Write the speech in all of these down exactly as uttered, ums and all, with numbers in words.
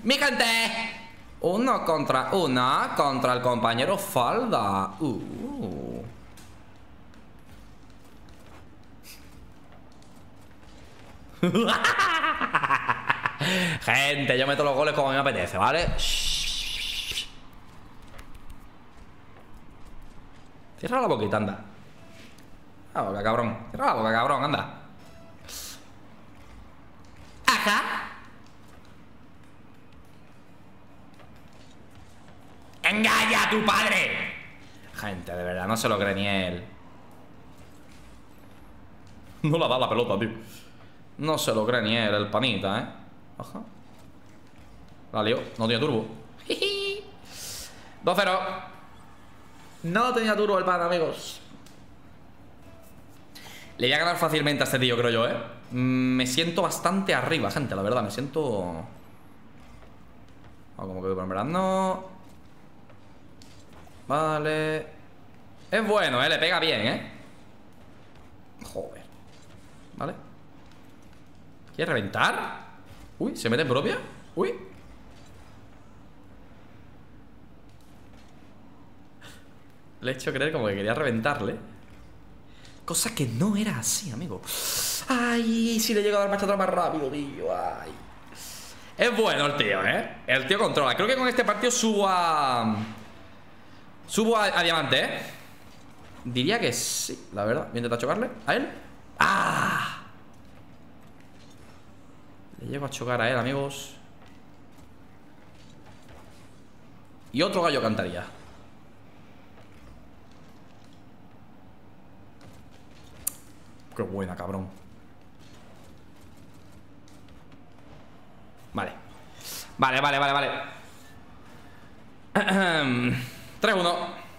¡Mi gente! Uno contra una contra el compañero Falda. Uh. Gente, yo meto los goles como me apetece, ¿vale? Cierra la boquita, anda. Cierra la boca, cabrón. Cierra la boca, cabrón, anda. Ajá. ¡Engaña a tu padre! Gente, de verdad, no se lo cree ni él. No la da la pelota, tío. No se lo cree ni él, el panita, ¿eh? Ajá. La lió, no tiene turbo. dos cero. No tenía turbo el pan, amigos. Le voy a ganar fácilmente a este tío, creo yo, ¿eh? Me siento bastante arriba, gente, la verdad. Me siento... Oh, como que voy por verano. Vale. Es bueno, ¿eh? Le pega bien, ¿eh? Joder. Vale. ¿Quiere reventar? Uy, ¿se mete en propia? Uy. Le he hecho creer como que quería reventarle. Cosa que no era así, amigo. Ay, si le llego a dar marcha atrás más rápido, tío. Ay. Es bueno el tío, ¿eh? El tío controla. Creo que con este partido subo a... Subo a, a diamante, ¿eh? Diría que sí, la verdad. Voy a intentar chocarle a él. ¡Ah! Le llego a chocar a él, amigos. Y otro gallo cantaría. Qué buena, cabrón. Vale. Vale, vale, vale, vale. tres uno.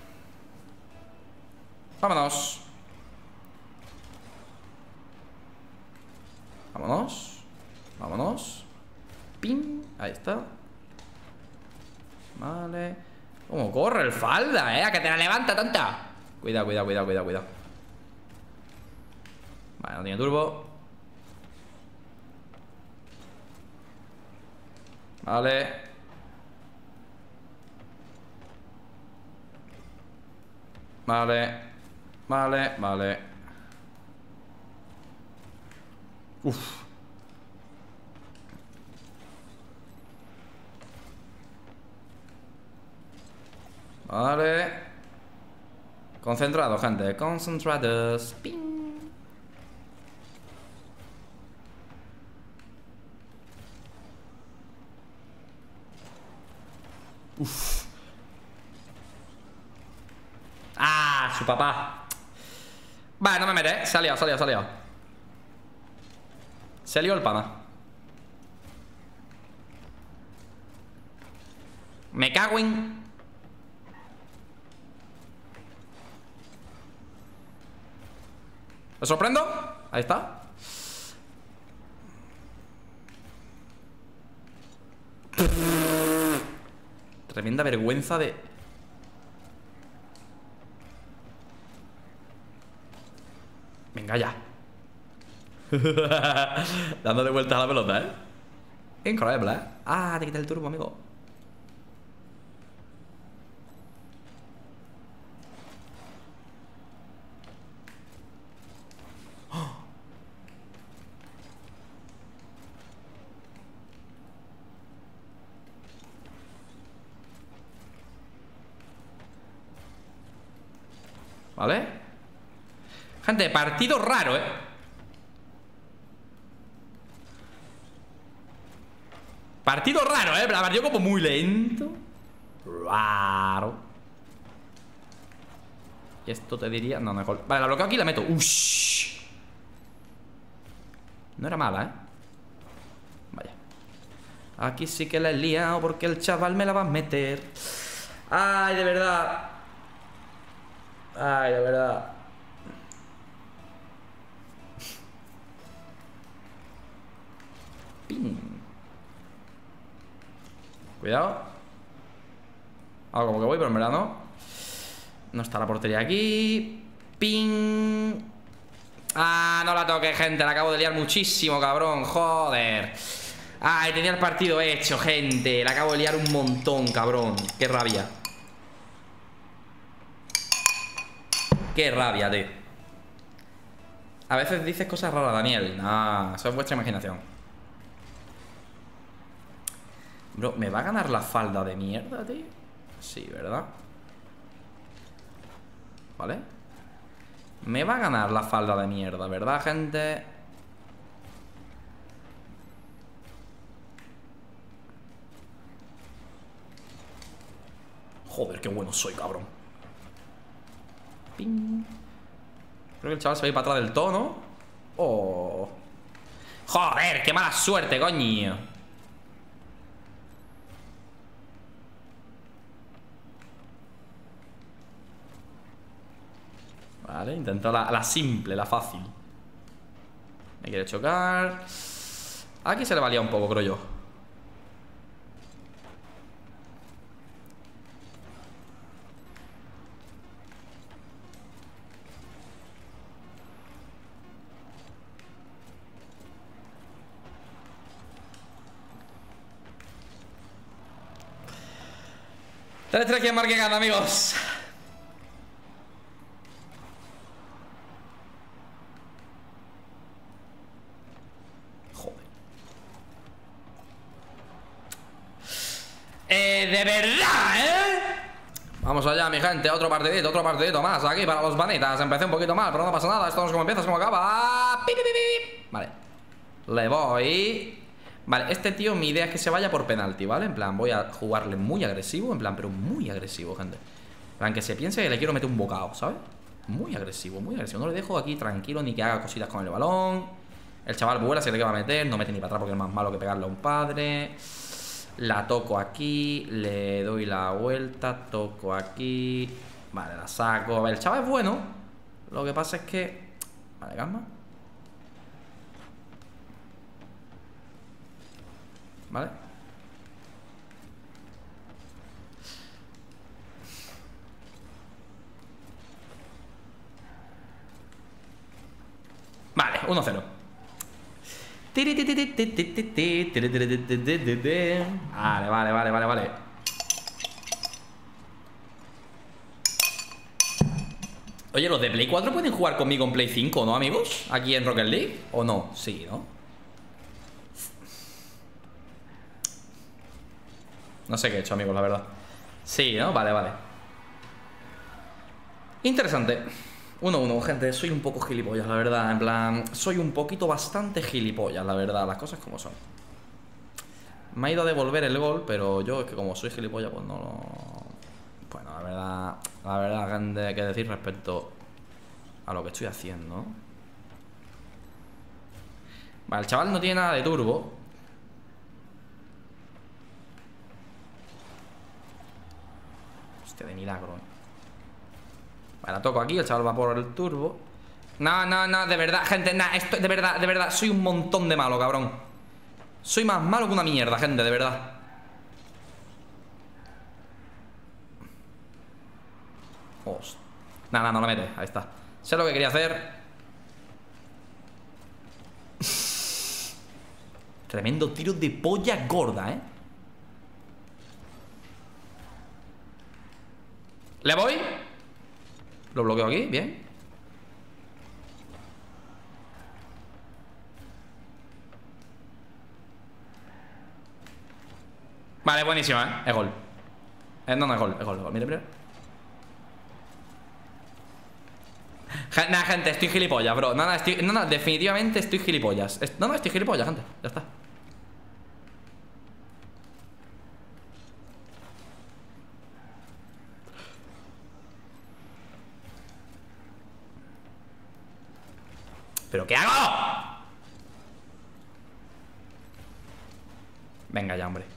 Vámonos. Vámonos. Vámonos. Pim. Ahí está. Vale. ¿Cómo corre el Falda, eh? A que te la levanta, tanta. Cuidado, cuidado, cuidado, cuidado, cuidado. Vale, no tiene turbo. Vale. Vale. Vale, vale. Uf. Vale. Concentrado, gente. Concentrados. Ping. Uf. Ah, su papá. Vale, no me mete, ¿eh? Se ha liado, se ha liado, se ha liado. Se ha liado el pana. Me cago en... ¿Lo sorprendo? Ahí está. Tremenda vergüenza de... Venga ya. Dándole vueltas a la pelota, ¿eh? Increíble, ¿eh? Ah, te quita el turbo, amigo. ¿Vale? Gente, partido raro, ¿eh? Partido raro, ¿eh? Partido como muy lento. Raro. Y esto te diría... No, mejor... Vale, la bloqueo aquí y la meto. Ush. No era mala, ¿eh? Vaya. Aquí sí que la he liado porque el chaval me la va a meter. Ay, de verdad. Ay, de verdad. Ping. Cuidado. Ah, como que voy, pero en verdad no. No está la portería aquí. Ping. Ah, no la toqué, gente. La acabo de liar muchísimo, cabrón. Joder. Ay, tenía el partido hecho, gente. La acabo de liar un montón, cabrón. Qué rabia. Qué rabia, tío. A veces dices cosas raras, Daniel. No, eso es vuestra imaginación. Bro, ¿me va a ganar la falda de mierda, tío? Sí, ¿verdad? ¿Vale? Me va a ganar la falda de mierda, ¿verdad, gente? Joder, qué bueno soy, cabrón. Ping. Creo que el chaval se va a ir para atrás del todo, ¿no? Oh. Joder, qué mala suerte, coño. Vale, intento la, la simple, la fácil. Me quiere chocar. Aquí se le valía un poco, creo yo. tres tres, ¿quién marque gana, amigos? Joder. Eh, de verdad, ¿eh? Vamos allá, mi gente, otro partidito, otro partidito más aquí para los vanitas. Empecé un poquito mal, pero no pasa nada. Esto no es como empieza, es como acaba. ¡Pi, pi, pi, pi! Vale. Le voy. Vale, este tío, mi idea es que se vaya por penalti, ¿vale? En plan, voy a jugarle muy agresivo. En plan, pero muy agresivo, gente. En plan, que se piense que le quiero meter un bocado, ¿sabes? Muy agresivo, muy agresivo. No le dejo aquí tranquilo ni que haga cositas con el balón. El chaval vuela, se le que va a meter. No mete ni para atrás porque es más malo que pegarle a un padre. La toco aquí. Le doy la vuelta. Toco aquí. Vale, la saco. A ver, el chaval es bueno. Lo que pasa es que... Vale, calma. ¿Vale? Vale, uno cero. Vale, vale, vale, vale, vale. Oye, ¿los de Play cuatro pueden jugar conmigo en Play cinco, no, amigos? Aquí en Rocket League, ¿o no? Sí, ¿no? No sé qué he hecho, amigos, la verdad. Sí, ¿no? Vale, vale. Interesante. uno uno, gente. Soy un poco gilipollas, la verdad. En plan, soy un poquito bastante gilipollas, la verdad. Las cosas como son. Me ha ido a devolver el gol, pero yo es que como soy gilipollas, pues no lo... Bueno, la verdad... La verdad, gente, que decir respecto a lo que estoy haciendo. Vale, el chaval no tiene nada de turbo. Hostia, de milagro. Vale, la toco aquí, el chaval va por el turbo. No, no, no, de verdad, gente, nada, esto, de verdad, de verdad, soy un montón de malo, cabrón. Soy más malo que una mierda, gente, de verdad. Hostia. Nada, nada, no la mete, ahí está. Sé lo que quería hacer. Tremendo tiro de polla gorda, ¿eh? ¿Le voy? Lo bloqueo aquí, bien. Vale, buenísima, ¿eh? Es gol. eh, No, no, es gol, es gol, es gol. Mire, mire. Nada, gente, estoy gilipollas, bro. No, no, estoy, no, no, definitivamente estoy gilipollas. No, no, estoy gilipollas, gente. Ya está. ¿Pero qué hago? Venga ya, hombre.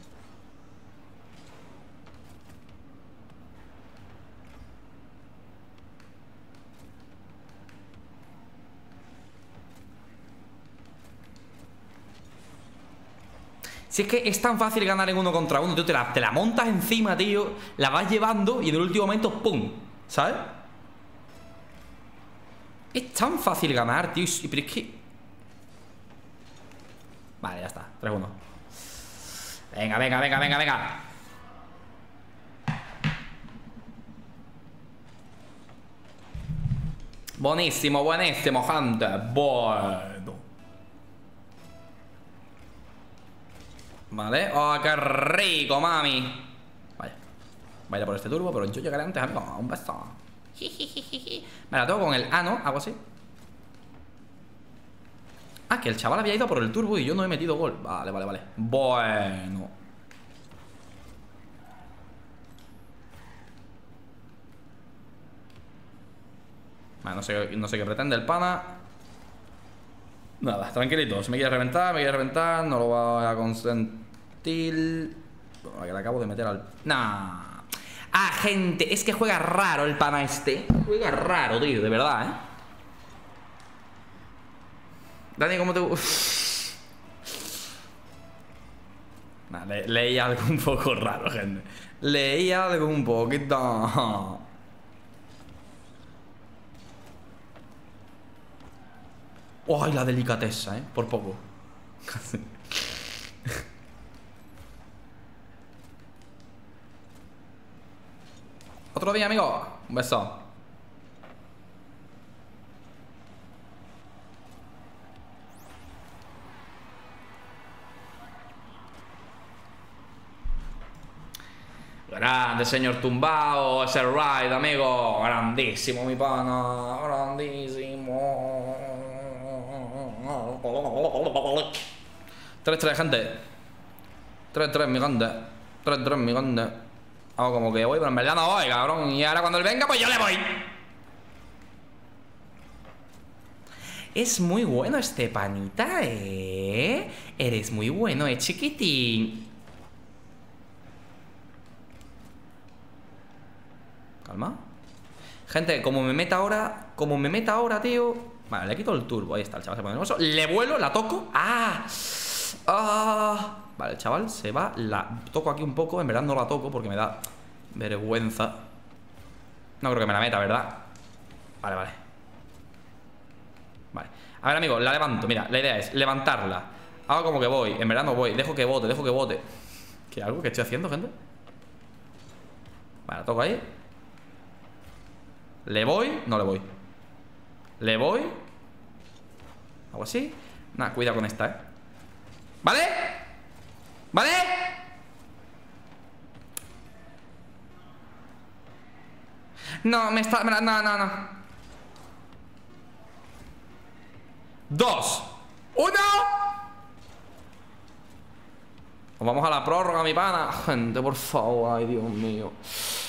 Si es que es tan fácil ganar en uno contra uno, tío, te la, te la montas encima, tío. La vas llevando y en el último momento, ¡pum! ¿Sabes? Es tan fácil ganar, tío. Pero es que... Vale, ya está, tres uno. Venga, venga, venga, venga, venga. Buenísimo, buenísimo, gente. Bueno. Vale. Oh, qué rico, mami. Vaya. Vaya por este turbo, pero yo llegaré antes, amigo. Un beso. Me la tengo con el ano, algo así. Ah, que el chaval había ido por el turbo y yo no he metido gol. Vale, vale, vale. Bueno. Vale, no sé, no sé qué pretende el pana. Nada, tranquilito. Si me quiere reventar, me quiere reventar. No lo voy a consentir. Bueno, que le acabo de meter al... Nah. Ah, gente, es que juega raro el pana este. Juega raro, tío, de verdad, ¿eh? Dani, ¿cómo te...? Nah, le, leí algo un poco raro, gente. Leí algo un poquito... ¡Ay, la delicadeza, eh! Por poco. Otro día, amigo. Un beso. Grande, señor tumbao. Ese ride, amigo. Grandísimo, mi pana. Grandísimo. tres tres, gente. tres tres, mi grande. tres tres, mi grande. Hago como que voy, pero en verdad no voy, cabrón. Y ahora cuando él venga, pues yo le voy. Es muy bueno este panita, ¿eh? Eres muy bueno, ¿eh, chiquitín? Calma. Gente, como me meta ahora, como me meta ahora, tío. Vale, le quito el turbo. Ahí está, el chaval se pone nervioso. Le vuelo, la toco. ¡Ah! ¡Ah! Vale, el chaval se va. La toco aquí un poco. En verdad no la toco porque me da vergüenza. No creo que me la meta, ¿verdad? Vale, vale. Vale. A ver, amigo, la levanto. Mira, la idea es levantarla. Hago como que voy. En verdad no voy. Dejo que bote, dejo que bote. ¿Qué algo que estoy haciendo, gente? Vale, la toco ahí. Le voy. No le voy. Le voy. Algo así. Nada, cuidado con esta, ¿eh? ¿Vale? ¿Vale? No, me está... No, no, no. Dos. Uno. Nos vamos a la prórroga, mi pana. Gente, por favor. Ay, Dios mío.